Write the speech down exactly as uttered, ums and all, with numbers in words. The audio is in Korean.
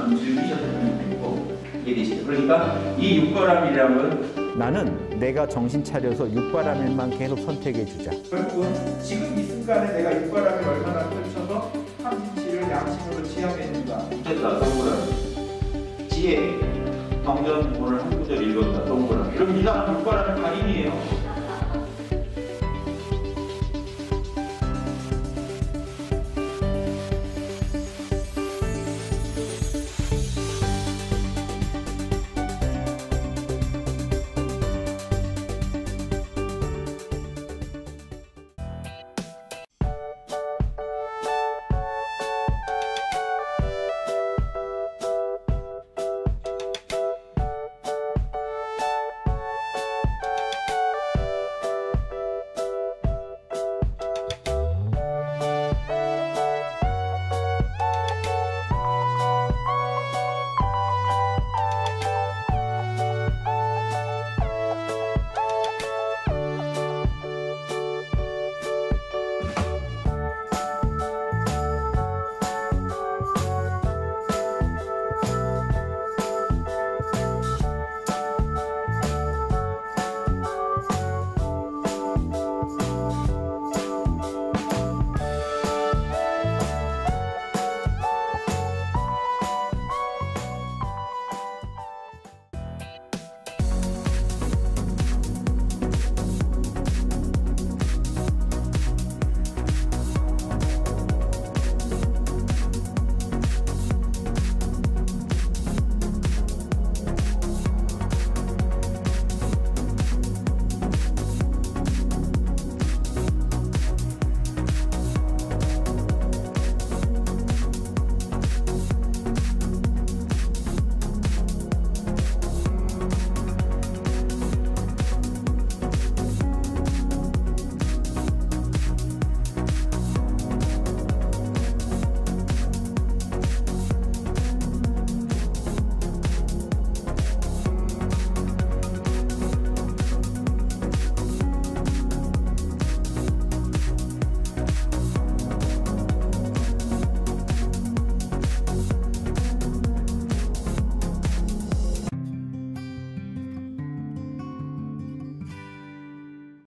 좀 즐기셨으면 좋겠고 이해되시죠? 그러니까 이 육바람이라는 나는 내가 정신 차려서 육바람일만 계속 선택해 주자. 결국은 지금 이 순간에 내가 육바람을 얼마나 펼쳐서 삼진치를 양심으로 취하겠는가. 됐다 동그란 지혜 경전 오늘 한 구절 읽었다 동그란 이런 이상한 육바람의 달인이에요.